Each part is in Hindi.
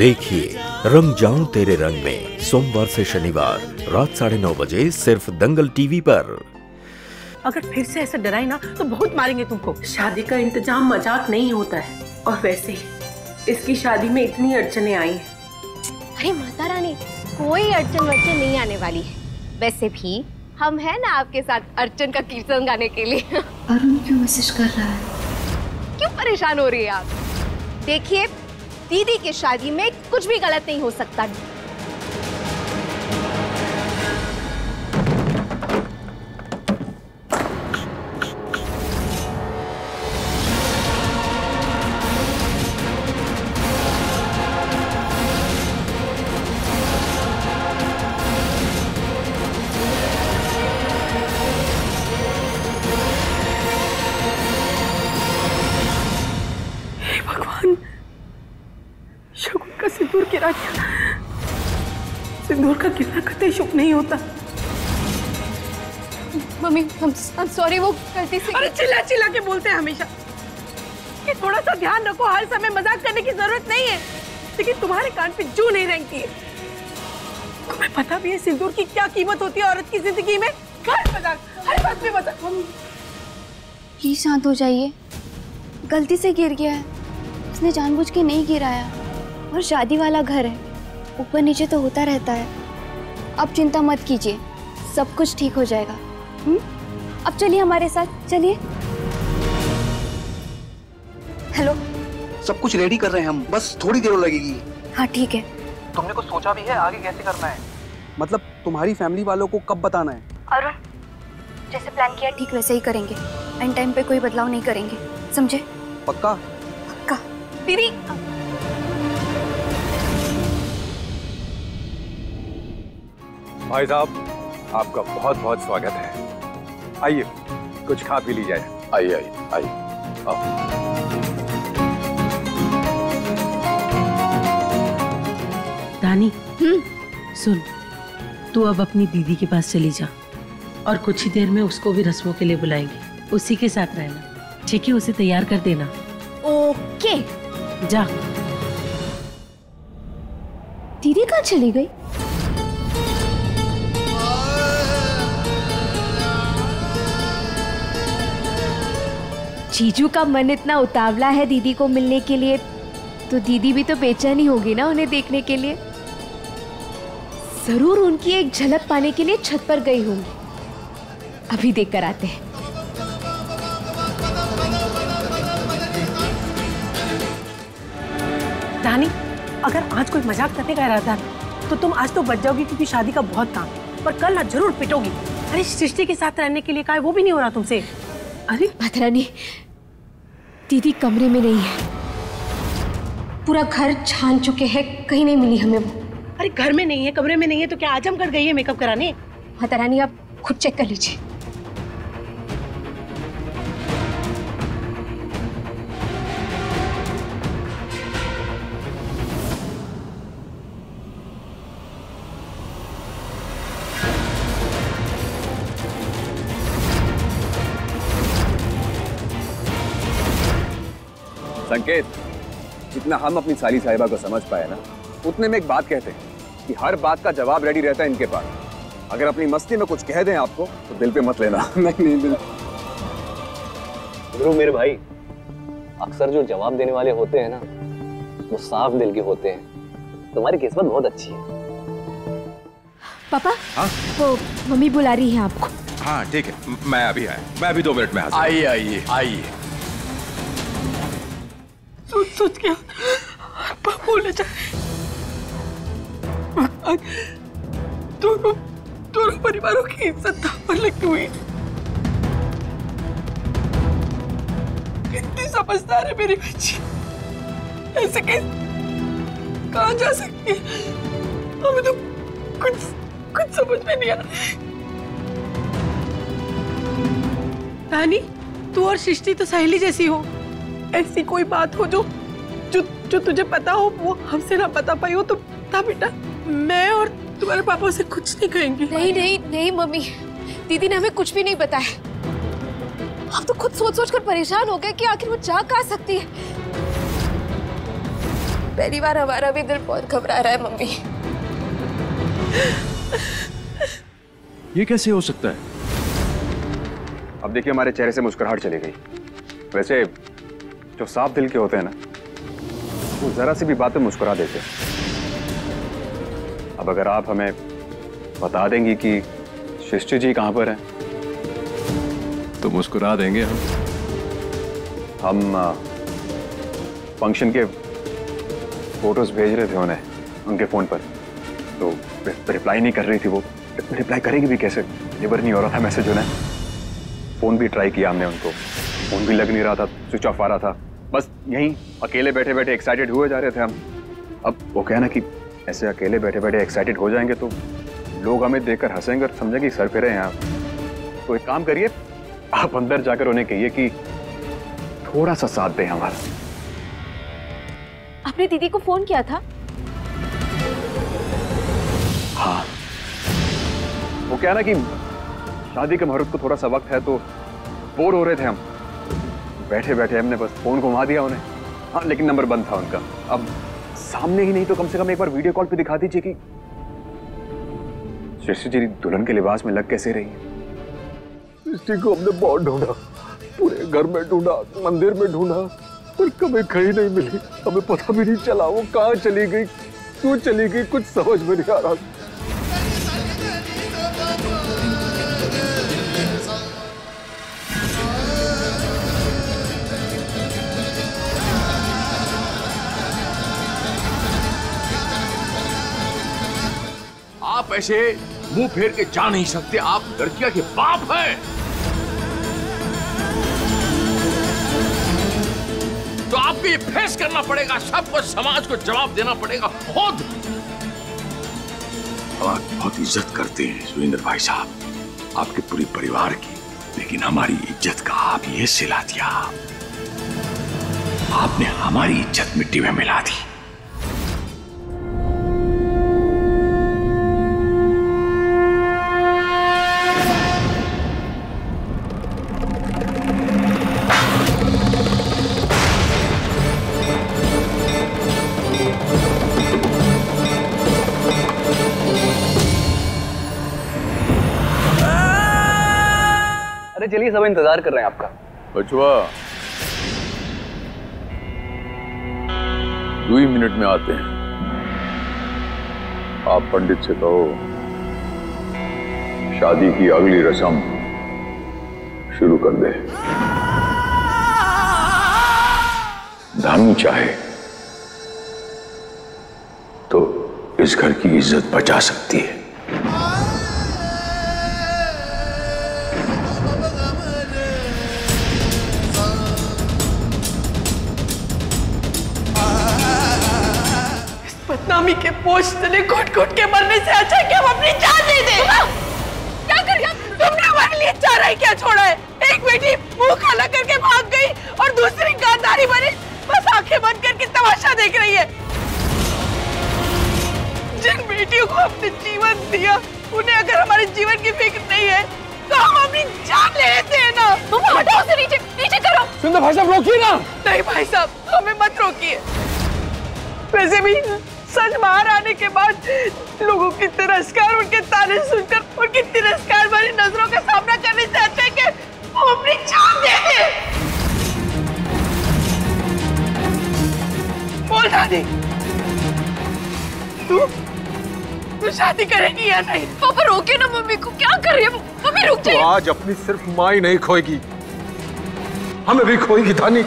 देखिए रंग जाऊं तेरे रंग में सोमवार से शनिवार रात 9:30 बजे सिर्फ दंगल टीवी पर। अगर फिर से ऐसे डराए ना तो बहुत मारेंगे तुमको। शादी का इंतजाम मजाक नहीं होता है, और वैसे ही इसकी शादी में इतनी अड़चने आई हैं। अरे माता रानी, कोई अड़चन वर्चन नहीं आने वाली है। वैसे भी हम हैं ना आपके साथ अर्चन का कीर्तन गाने के लिए। अरुण क्यों मैसेज कर रहा है? क्यों परेशान हो रही है आप? देखिए, दीदी की शादी में कुछ भी गलत नहीं हो सकता। शगुन का सिंदूर गिरा गया। सिंदूर का गिरना कतई शुभ नहीं होता। मम्मी, I'm sorry, वो गलती से। अरे चिल्ला चिल्ला के बोलते हैं हमेशा कि थोड़ा सा ध्यान रखो, हर समय मजाक करने की जरूरत नहीं है। लेकिन तुम्हारे कान पे जू नहीं रेंगती है। तुम्हें पता भी है सिंदूर की क्या कीमत होती है औरत की जिंदगी में। हर मजाक, हर बात में मजाक। प्लीज शांत हो जाइए। गलती से गिर गया है, उसने जानबूझ के नहीं गिराया। और शादी वाला घर है, ऊपर नीचे तो होता रहता है। अब चिंता मत कीजिए, सब कुछ ठीक हो जाएगा। अब चलिए हमारे साथ, चलिए। हेलो, सब कुछ रेडी कर रहे हैं हम, बस थोड़ी देर लगेगी। हाँ ठीक है। तुमने कुछ सोचा भी है आगे कैसे करना है? मतलब तुम्हारी फैमिली वालों को कब बताना है? अरुण, जैसे प्लान किया ठीक वैसे ही करेंगे। एंड टाइम पे कोई बदलाव नहीं करेंगे, समझे? पक्का? पक्का। दीदी, भाई साहब, आपका बहुत बहुत स्वागत है। आइए कुछ खा पी ली जाए। आइए आइए आइए। दानी, सुन, तू अब अपनी दीदी के पास चली जा और कुछ ही देर में उसको भी रस्मों के लिए बुलाएंगे। उसी के साथ रहना, ठीक है? उसे तैयार कर देना। ओके। जा। दीदी कहाँ चली गई? जीजू का मन इतना उतावला है दीदी को मिलने के लिए, तो दीदी भी तो बेचैन ही होगी ना उन्हें देखने के लिए। जरूर उनकी एक झलक पाने के लिए छत पर गई होंगी। अभी देख कर आते हैं। दानी, अगर आज कोई मजाक करने का इरादा तो तुम आज तो बच जाओगी, क्योंकि शादी का बहुत काम। पर कल ना जरूर पिटोगी। अरे सृष्टि के साथ रहने के लिए कहा है, वो भी नहीं हो रहा तुमसे। अरे माता रानी, दीदी कमरे में नहीं है। पूरा घर छान चुके हैं, कहीं नहीं मिली हमें वो। अरे घर में नहीं है, कमरे में नहीं है, तो क्या आजमगढ़ गई है मेकअप कराने? माता रानी, आप खुद चेक कर लीजिए। संकेत, जितना हम अपनी साली साहिबा को समझ पाए ना, उतने में एक बात कहते हैं कि हर बात का जवाब रेडी रहता है इनके पास। अगर अपनी मस्ती में कुछ कह दें आपको तो दिल पे मत लेना। नहीं दिल। ध्रुव मेरे भाई, अक्सर जो जवाब देने वाले होते हैं ना, वो साफ दिल के होते हैं। तुम्हारी किस्मत बहुत अच्छी है। पापा, हाँ? वो मम्मी बुला रही है आपको। हाँ ठीक है, मैं अभी आया। मैं अभी 2 मिनट में हाजिर। आइए आइए आइए। सोच क्या बोले जा। दोनों परिवारों की इज्जत दांव पर लगी हुई। कितनी समझदार है मेरी बच्ची। ऐसे कहाँ जा सकती है? हमें तो कुछ समझ में नहीं आ रहा। रानी, तू और सृष्टि तो सहेली जैसी हो। ऐसी कोई बात हो जो तुझे पता हो, वो हमसे ना बता पाई हो, तो बता बेटा। मैं और तुम्हारे पापा से कुछ नहीं कहेंगे। नहीं नहीं नहीं मम्मी, दीदी ने हमें कुछ भी नहीं बताया। हम तो खुद सोच सोच कर परेशान हो गए कि आखिर वो जा कहाँ सकती है। पहली बार हमारा भी दिल बहुत घबरा रहा है मम्मी। ये कैसे हो सकता है? अब देखिए हमारे चेहरे से मुस्कुराहट चली गई। वैसे जो साफ दिल के होते हैं ना, वो जरा सी भी बात पे मुस्कुरा देते हैं। अब अगर आप हमें बता देंगी कि शिष्य जी कहाँ पर हैं, तो मुस्कुरा देंगे हम फंक्शन के फोटोज भेज रहे थे उन्हें उनके फोन पर, तो रिप्लाई नहीं कर रही थी वो। रिप्लाई करेगी भी कैसे? डिलीवर नहीं हो रहा था मैसेज उन्हें। फोन भी ट्राई किया हमने उनको, फोन भी लग नहीं रहा था, स्विच ऑफ आ रहा था। बस यहीं अकेले बैठे बैठे एक्साइटेड हुए जा रहे थे हम। अब वो कहना कि ऐसे अकेले बैठे बैठे एक्साइटेड हो जाएंगे तो लोग हमें देखकर हंसेंगे और समझेंगे सर फिरे हैं आप। तो एक काम करिए, आप अंदर जाकर उन्हें कहिए कि थोड़ा सा साथ दें हमारा। आपने दीदी को फोन किया था? हाँ, वो क्या ना कि शादी के मुहूर्त को थोड़ा सा वक्त है तो बोर हो रहे थे हम, बैठे बैठे हमने बस फोन घुमा दिया उन्हें। हाँ, लेकिन नंबर बंद था उनका। अब सामने ही नहीं तो कम से कम एक बार वीडियो कॉल पे दिखा दीजिए कि शिष्य जी दुल्हन के लिबास में लग कैसे रही है। शिष्य को हमने बहुत ढूंढा, पूरे घर में ढूंढा, मंदिर में ढूंढा, पर कभी कहीं नहीं मिली। हमें पता भी नहीं चला वो कहाँ चली गई, क्यों चली गई, कुछ समझ में नहीं आ रहा। आप ऐसे मुंह फेर के जा नहीं सकते, आप लड़कियां के बाप हैं। तो आपको ये फेस करना पड़ेगा, सबको, समाज को जवाब देना पड़ेगा खुद। आप बहुत इज्जत करते हैं सुरेंद्र भाई साहब, आपके पूरे परिवार की, लेकिन हमारी इज्जत का आप ये सिला दिया। आपने हमारी इज्जत मिट्टी में मिला दी। चलिए, सब इंतजार कर रहे हैं आपका। बचवा 2 ही मिनट में आते हैं। आप पंडित से कहो शादी की अगली रस्म शुरू कर दे। धन चाहे तो इस घर की इज्जत बचा सकती है। बदनामी के बोझ तले घुट-घुट के मरने से अच्छा है कि हम अपनी जान दे दें। क्या कर रही? तुमने हमारे लिए चारा ही क्या छोड़ा है? एक बेटी मुंह काला करके भाग गई और दूसरी गांधारी बनी बस आंखें बंद करके तमाशा देख रही है। जिन बेटियों को हमने जीवन दिया, उन्हें अगर हमारे जीवन की फिक्र नहीं है तो हम अपनी जान ले लेते हैं ना। तुम हटाओ से, नीचे नीचे करो। सुंदर भाई साहब रोकिए ना। नहीं भाई साहब, हमें मत रोकिए। वैसे भी सच बाहर आने के बाद लोगों की तिरस्कार, उनके ताने सुनकर उनकी तिरस्कार वाली नजरों का सामना करने से अच्छा है कि हम अपनी जान दे दें। बोल दादी, तू शादी करेगी या नहीं? पापा रोके ना मम्मी को, क्या कर रही है मम्मी? रुक जाइए। तो आज अपनी सिर्फ माँ ही नहीं खोएगी, हमें भी खोएगी धानी।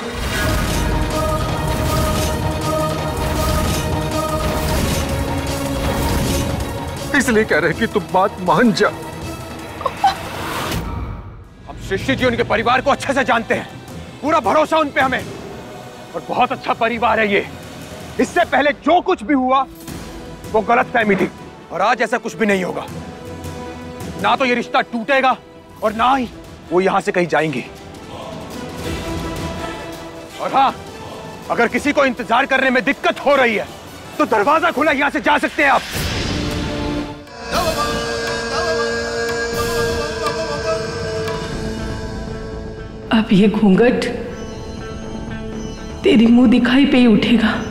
इसलिए कह रहे कि तुम बात मान जा। हम शिष्य जी उनके परिवार को अच्छे से जानते हैं, पूरा भरोसा उन पे हमें, और बहुत अच्छा परिवार है ये। इससे पहले जो कुछ भी हुआ वो गलतफहमी थी, और आज ऐसा कुछ भी नहीं होगा। ना तो ये रिश्ता टूटेगा और ना ही वो यहां से कहीं जाएंगे। और हाँ, अगर किसी को इंतजार करने में दिक्कत हो रही है तो दरवाजा खुला, यहां से जा सकते हैं आप। अब ये घूंघट तेरी मुंह दिखाई पे ही उठेगा।